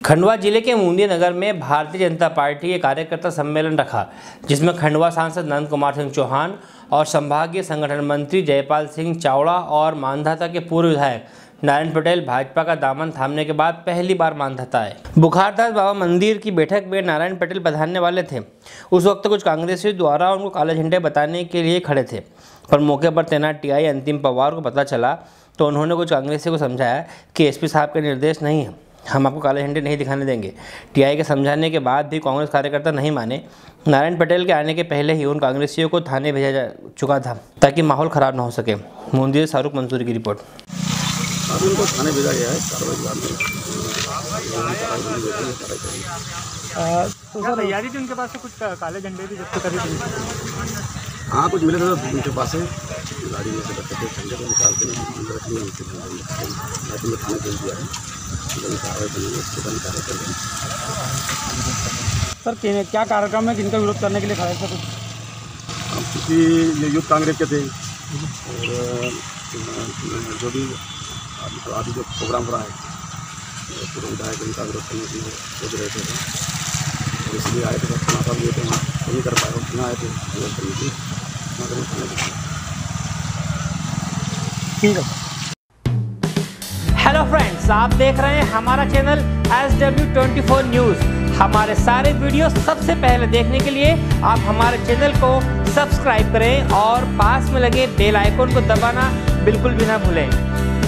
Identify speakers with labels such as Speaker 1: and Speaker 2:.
Speaker 1: खंडवा जिले के मुंदी नगर में भारतीय जनता पार्टी के कार्यकर्ता सम्मेलन रखा, जिसमें खंडवा सांसद नंद कुमार सिंह चौहान और संभागीय संगठन मंत्री जयपाल सिंह चावड़ा और मांधाता के पूर्व विधायक नारायण पटेल भाजपा का दामन थामने के बाद पहली बार मांधाता आए। बुखारदास बाबा मंदिर की बैठक में नारायण पटेल पधारने वाले थे। उस वक्त कुछ कांग्रेसियों द्वारा उनको काले झंडे बताने के लिए खड़े थे, पर मौके पर तैनात टीआई अंतिम पवार को पता चला तो उन्होंने कुछ कांग्रेसियों को समझाया कि एसपी साहब के निर्देश नहीं है, हम आपको काले झंडे नहीं दिखाने देंगे। टीआई के समझाने के बाद भी कांग्रेस कार्यकर्ता नहीं माने। नारायण पटेल के आने के पहले ही उन कांग्रेसियों को थाने भेजा जा चुका था ताकि माहौल खराब न हो सके। मुंदी से शाहरुख मंसूरी की रिपोर्ट।
Speaker 2: उनको थाने भेजा गया है
Speaker 3: तो सर तैयारी थी उनके पास से कुछ काले झंडे भी जब्त करी थी।
Speaker 2: हाँ, कुछ मिले थे उनके पास से गाड़ी में से बच्चे थे, झंडे को निकाल के थाने भेज दिया है।
Speaker 3: सर क्या कार्यक्रम है जिनका विरोध करने के लिए खड़े थे? कुछ
Speaker 2: क्योंकि ये यूथ कांग्रेस के थे और जो भी अभी जो प्रोग्राम हो रहा है पूरे विधायक उनका विरोध करने के लिए सोच रहे थे और इसलिए आए थे। सब चुनाव लिए थे, वहाँ नहीं कर पाए, चुनाव आए थे विरोध करने के लिए।
Speaker 3: ठीक है।
Speaker 1: हेलो फ्रेंड्स, आप देख रहे हैं हमारा चैनल SW24 न्यूज़। हमारे सारे वीडियो सबसे पहले देखने के लिए आप हमारे चैनल को सब्सक्राइब करें और पास में लगे बेल आइकन को दबाना बिल्कुल भी ना भूलें।